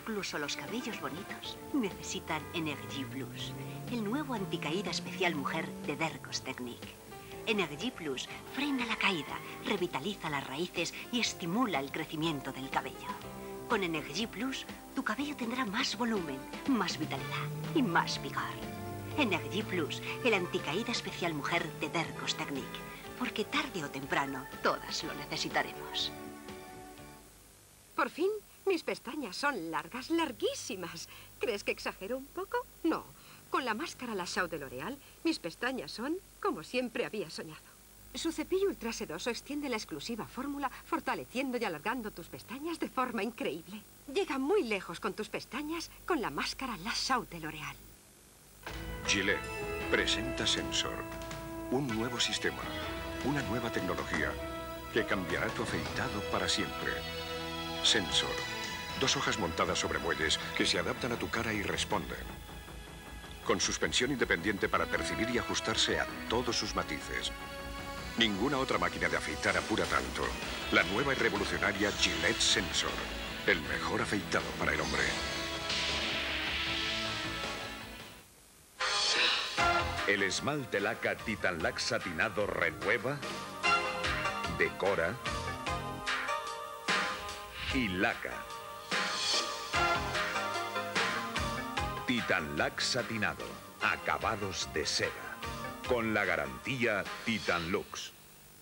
Incluso los cabellos bonitos necesitan Energy Plus, el nuevo anticaída especial mujer de Dercos Technique. Energy Plus frena la caída, revitaliza las raíces y estimula el crecimiento del cabello. Con Energy Plus, tu cabello tendrá más volumen, más vitalidad y más vigor. Energy Plus, el anticaída especial mujer de Dercos Technique. Porque tarde o temprano, todas lo necesitaremos. Por fin, mis pestañas son largas, larguísimas. ¿Crees que exagero un poco? No. Con la máscara La Chaux de L'Oréal, mis pestañas son como siempre había soñado. Su cepillo ultra sedoso extiende la exclusiva fórmula, fortaleciendo y alargando tus pestañas de forma increíble. Llega muy lejos con tus pestañas con la máscara La Chaux de L'Oréal. Gillette presenta Sensor. Un nuevo sistema, una nueva tecnología que cambiará tu afeitado para siempre. Sensor. 2 hojas montadas sobre muelles que se adaptan a tu cara y responden. Con suspensión independiente para percibir y ajustarse a todos sus matices. Ninguna otra máquina de afeitar apura tanto. La nueva y revolucionaria Gillette Sensor. El mejor afeitado para el hombre. El esmalte laca Titan Lac satinado renueva, decora y laca. Titan Lac satinado, acabados de seda, con la garantía Titan Lux.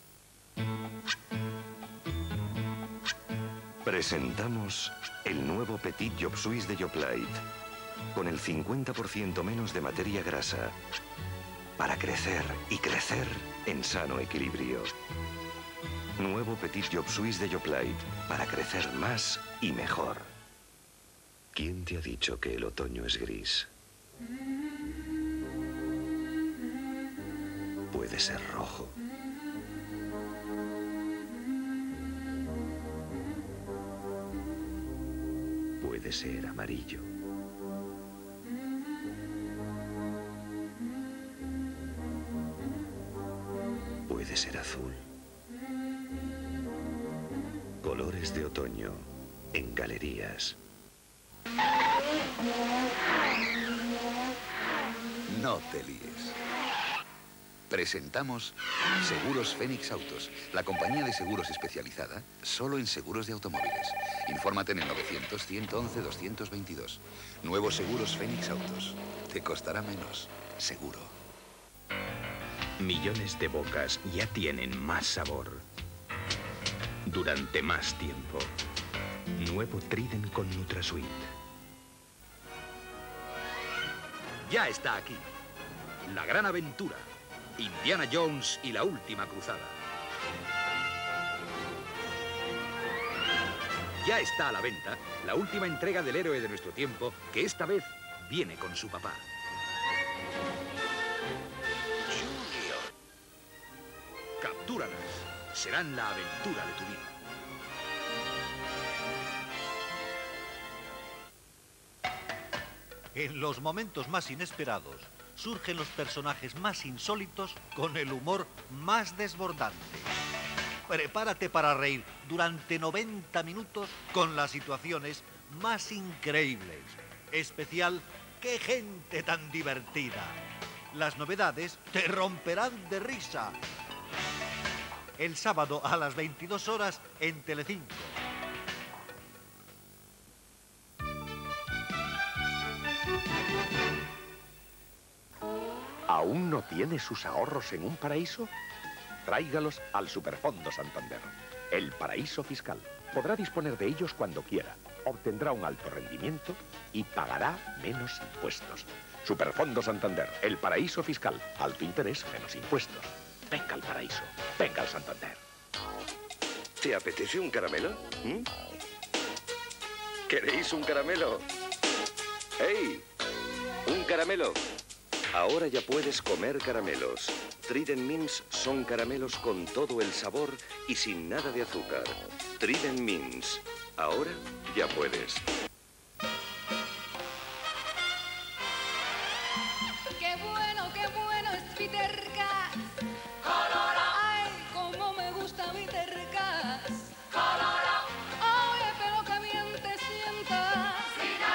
Presentamos el nuevo Petit Job Suisse de Yoplait, con el 50% menos de materia grasa, para crecer y crecer en sano equilibrio. Nuevo Petit Job Suisse de Yoplait, para crecer más y mejor. ¿Quién te ha dicho que el otoño es gris? Puede ser rojo. Puede ser amarillo. Puede ser azul. Colores de otoño en galerías. No te líes. Presentamos Seguros Fénix Autos, la compañía de seguros especializada solo en seguros de automóviles. Infórmate en el 900-111-222. Nuevos Seguros Fénix Autos. Te costará menos, seguro. Millones de bocas ya tienen más sabor. Durante más tiempo. Nuevo Trident con NutraSweet. Ya está aquí. La gran aventura. Indiana Jones y la última cruzada. Ya está a la venta la última entrega del héroe de nuestro tiempo, que esta vez viene con su papá. Junior. Captúralas. Serán la aventura de tu vida. En los momentos más inesperados, surgen los personajes más insólitos con el humor más desbordante. Prepárate para reír durante 90 minutos con las situaciones más increíbles. Especial, ¡qué gente tan divertida! Las novedades te romperán de risa. El sábado a las 22 horas en Telecinco. ¿Aún no tiene sus ahorros en un paraíso? Tráigalos al Superfondo Santander, el paraíso fiscal. Podrá disponer de ellos cuando quiera, obtendrá un alto rendimiento y pagará menos impuestos. Superfondo Santander, el paraíso fiscal. Alto interés, menos impuestos. Venga al paraíso, venga al Santander. ¿Te apetece un caramelo? ¿Queréis un caramelo? ¡Hey! ¡Un caramelo! Ahora ya puedes comer caramelos. Trident Mints son caramelos con todo el sabor y sin nada de azúcar. Trident Mints. Ahora ya puedes. Qué bueno es Peter Gas. Colora. Ay, cómo me gusta Peter Gas. Colora. Oye, pero que bien te sientas. Si no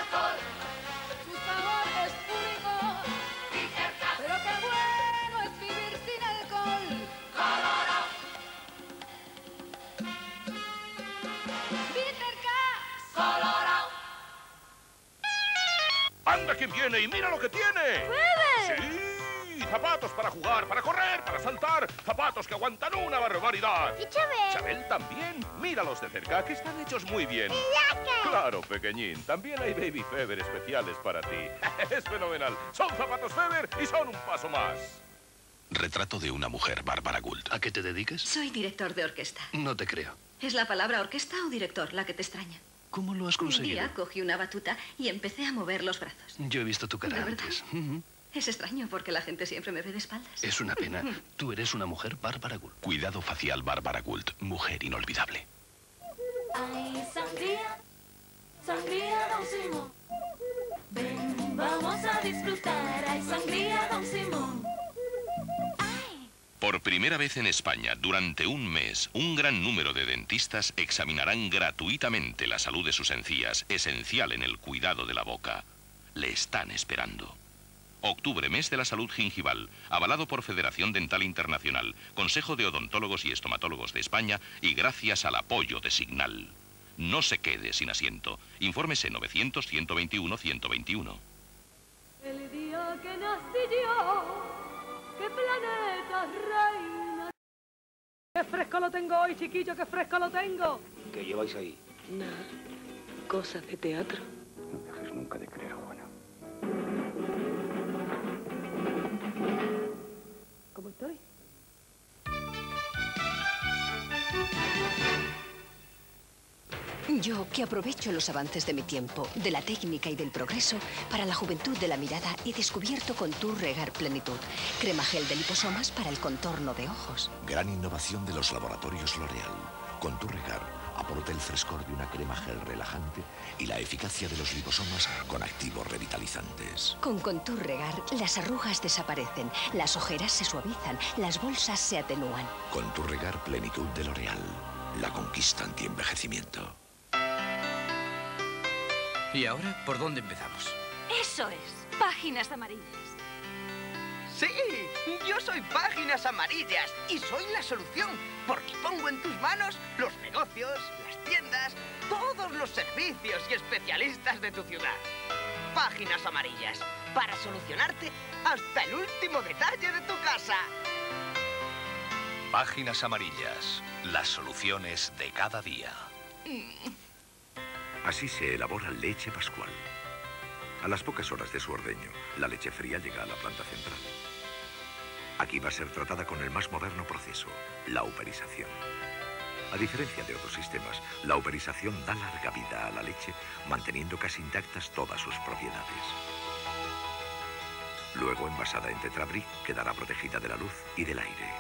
viene y mira lo que tiene. ¡Feber! ¡Sí! Zapatos para jugar, para correr, para saltar. Zapatos que aguantan una barbaridad. ¿Y Chabel? Chabel también. Míralos de cerca, que están hechos muy bien. Claro, pequeñín. También hay Baby Feber especiales para ti. Es fenomenal. Son zapatos Feber y son un paso más. Retrato de una mujer, Bárbara Gould. ¿A qué te dedicas? Soy director de orquesta. No te creo. ¿Es la palabra orquesta o director la que te extraña? ¿Cómo lo has Un conseguido? día cogí una batuta y empecé a mover los brazos. Yo he visto tu cara ¿La verdad? antes. Es extraño porque la gente siempre me ve de espaldas. Es una pena. Tú eres una mujer Bárbara Gould. Cuidado facial Bárbara Gould. Mujer inolvidable. Hay sangría, sangría Don Simón. Ven, vamos a disfrutar. Hay sangría Don Simón. Por primera vez en España, durante un mes, un gran número de dentistas examinarán gratuitamente la salud de sus encías, esencial en el cuidado de la boca. Le están esperando. Octubre, mes de la salud gingival, avalado por Federación Dental Internacional, Consejo de Odontólogos y Estomatólogos de España y gracias al apoyo de Signal. No se quede sin asiento. Infórmese 900-121-121. El día que nací yo, qué planeta reina. Qué fresco lo tengo hoy, chiquillo, qué fresco lo tengo. ¿Qué lleváis ahí? Nada. Cosas de teatro. No dejes nunca de creer, Juana. ¿Cómo estoy? Yo, que aprovecho los avances de mi tiempo, de la técnica y del progreso, para la juventud de la mirada, he descubierto Contour Regar Plenitud, crema gel de liposomas para el contorno de ojos. Gran innovación de los laboratorios L'Oréal. Contour Regar aporta el frescor de una crema gel relajante y la eficacia de los liposomas con activos revitalizantes. Con Contour Regar, las arrugas desaparecen, las ojeras se suavizan, las bolsas se atenúan. Contour Regar Plenitud de L'Oréal. La conquista anti-envejecimiento. ¿Y ahora por dónde empezamos? Eso es, páginas amarillas. Sí, yo soy Páginas Amarillas y soy la solución, porque pongo en tus manos los negocios, las tiendas, todos los servicios y especialistas de tu ciudad. Páginas Amarillas, para solucionarte hasta el último detalle de tu casa. Páginas Amarillas. Las soluciones de cada día. Así se elabora leche Pascual. A las pocas horas de su ordeño, la leche fría llega a la planta central. Aquí va a ser tratada con el más moderno proceso, la uperización. A diferencia de otros sistemas, la uperización da larga vida a la leche, manteniendo casi intactas todas sus propiedades. Luego, envasada en tetrabric, quedará protegida de la luz y del aire.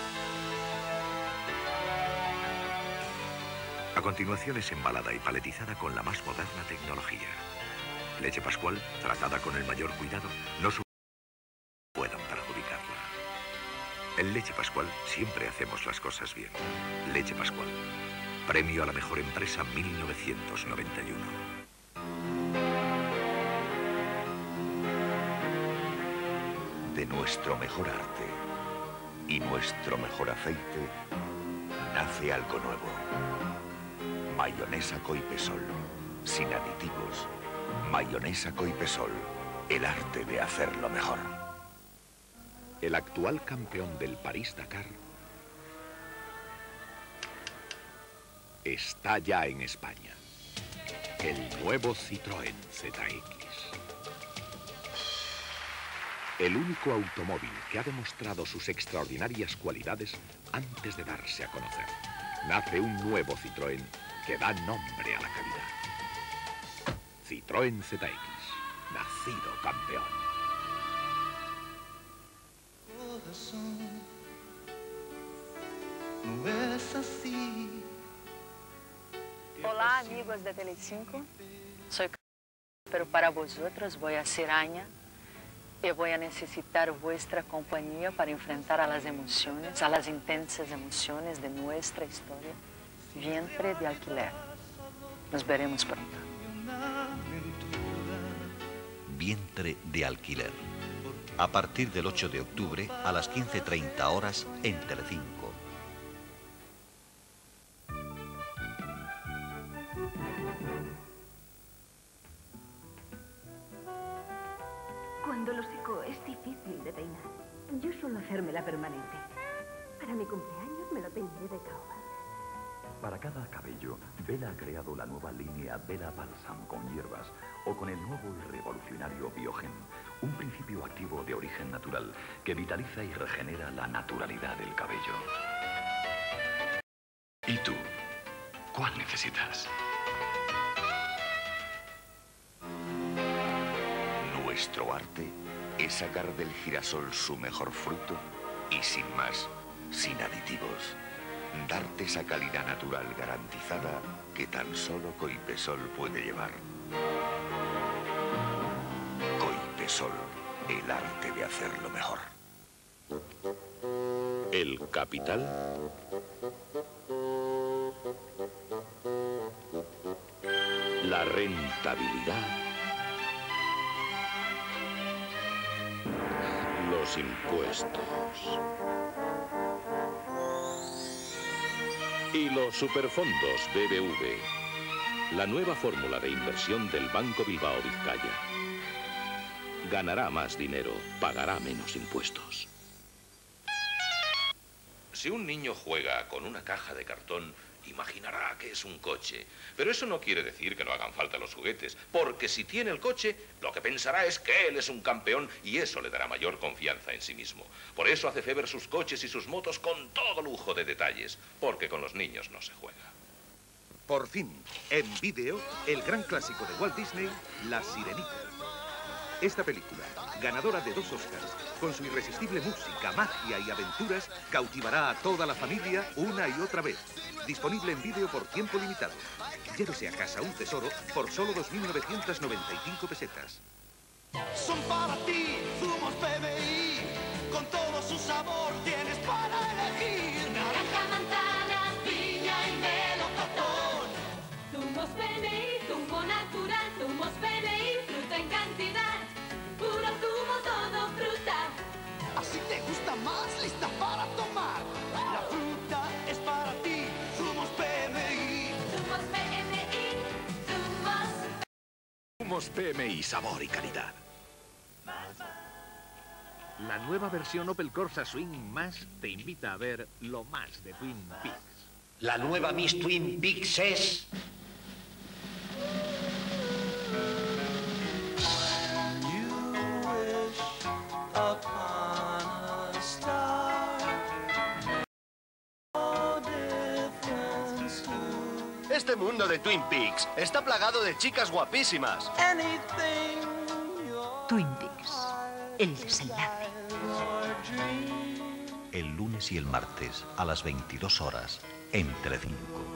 A continuación es embalada y paletizada con la más moderna tecnología. Leche Pascual, tratada con el mayor cuidado, no puedan perjudicarla. En Leche Pascual siempre hacemos las cosas bien. Leche Pascual. Premio a la mejor empresa 1991. De nuestro mejor arte y nuestro mejor aceite, nace algo nuevo. Mayonesa Coipesol, sin aditivos. Mayonesa Coipesol, el arte de hacerlo mejor. El actual campeón del París-Dakar está ya en España. El nuevo Citroën ZX. El único automóvil que ha demostrado sus extraordinarias cualidades antes de darse a conocer. Nace un nuevo Citroën que da nombre a la calidad. Citroën ZX, nacido campeón. Olá, amigos de Telecinco. Soy pero para vosotros voy a ser Aña y voy a necesitar vuestra compañía para enfrentar a las emociones, a las intensas emociones de nuestra historia. Vientre de alquiler. Nos veremos pronto. Vientre de alquiler. A partir del 8 de octubre a las 15:30 horas en Telecinco. difícil de peinar. Yo suelo hacérmela permanente. Para mi cumpleaños me lo teñiré de caoba. Para cada cabello, Bella ha creado la nueva línea Bella Balsam con hierbas o con el nuevo y revolucionario Biogen, un principio activo de origen natural que vitaliza y regenera la naturalidad del cabello. ¿Y tú? ¿Cuál necesitas? Nuestro arte es sacar del girasol su mejor fruto y sin más, sin aditivos. Darte esa calidad natural garantizada que tan solo Coipesol puede llevar. Coipesol, el arte de hacerlo mejor. El capital. La rentabilidad. Los impuestos. Y los superfondos BBV. La nueva fórmula de inversión del Banco Bilbao Vizcaya. Ganará más dinero, pagará menos impuestos. Si un niño juega con una caja de cartón, imaginará que es un coche. Pero eso no quiere decir que no hagan falta los juguetes, porque si tiene el coche, lo que pensará es que él es un campeón y eso le dará mayor confianza en sí mismo. Por eso hace Feber sus coches y sus motos con todo lujo de detalles, porque con los niños no se juega. Por fin, en vídeo, el gran clásico de Walt Disney, La Sirenita. Esta película, ganadora de 2 Oscars, con su irresistible música, magia y aventuras, cautivará a toda la familia una y otra vez. Disponible en vídeo por tiempo limitado. Llévese a casa un tesoro por solo 2.995 pesetas. Son para ti, zumos PBI, con todo su sabor tienes para elegir. Naranja, manzana, piña y melocotón. Zumos PBI, zumo natural, zumos PBI, fruta en cantidad. Puro zumo, todo fruta. Así te gusta más, lista para tomar. La fruta es para ti, zumos PBI. Zumos PBI, zumos. Zumos PMI, sabor y calidad. La nueva versión Opel Corsa Swing Más te invita a ver lo más de Twin Peaks. La nueva Miss Twin Peaks es... Este mundo de Twin Peaks está plagado de chicas guapísimas. Twin Peaks, el desenlace. El lunes y el martes a las 22 horas en Telecinco.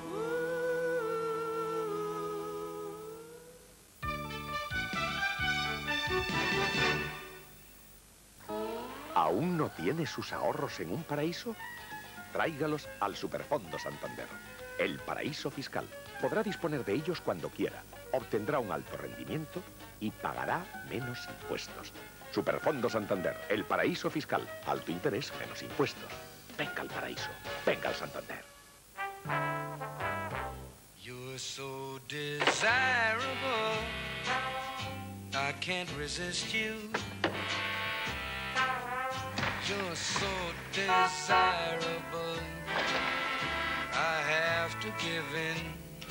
¿Aún no tiene sus ahorros en un paraíso? Tráigalos al Superfondo Santander. El paraíso fiscal. Podrá disponer de ellos cuando quiera. Obtendrá un alto rendimiento y pagará menos impuestos. Superfondo Santander. El paraíso fiscal. Alto interés, menos impuestos. Venga al paraíso. Venga al Santander. You're so desirable, I can't resist you. You're so desirable, I have to give in.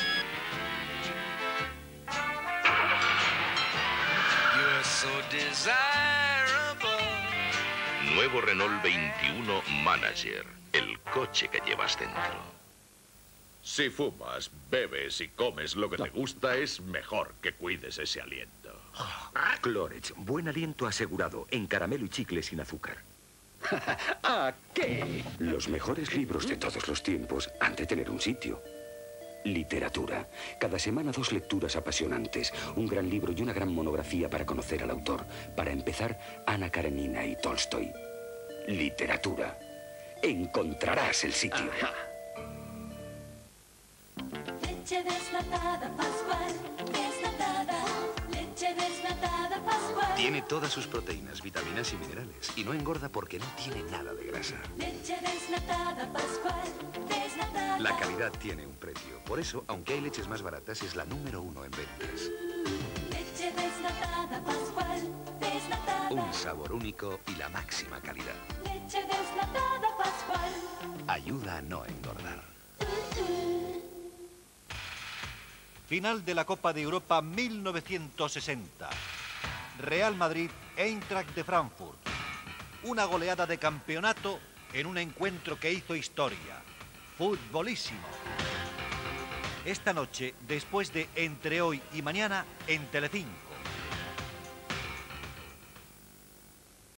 You're so desirable. Nuevo Renault 21 Manager, el coche que llevas dentro. Si fumas, bebes y comes lo que te gusta, es mejor que cuides ese aliento. Clorets, buen aliento asegurado, en caramelo y chicle sin azúcar. ¿A qué? Los mejores libros de todos los tiempos han de tener un sitio. Literatura. Cada semana 2 lecturas apasionantes, un gran libro y una gran monografía para conocer al autor. Para empezar, Ana Karenina y Tolstoy. Literatura. Encontrarás el sitio. Ajá. Leche desnatada Pascual, desnatada, leche desnatada Pascual. Tiene todas sus proteínas, vitaminas y minerales. Y no engorda porque no tiene nada de grasa. Leche desnatada Pascual, desnatada. La calidad tiene un precio. Por eso, aunque hay leches más baratas, es la número 1 en ventas. Leche desnatada Pascual, desnatada. Un sabor único y la máxima calidad. Leche desnatada Pascual. Ayuda a no engordar. Final de la Copa de Europa 1960. Real Madrid, Eintracht de Frankfurt. Una goleada de campeonato en un encuentro que hizo historia. Futbolísimo. Esta noche, después de Entre hoy y mañana, en Telecinco.